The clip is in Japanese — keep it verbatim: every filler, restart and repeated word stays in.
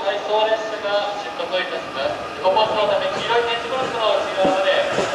回送列車が出発をいたします。ごポスのため黄色い点字ブロックの内側まで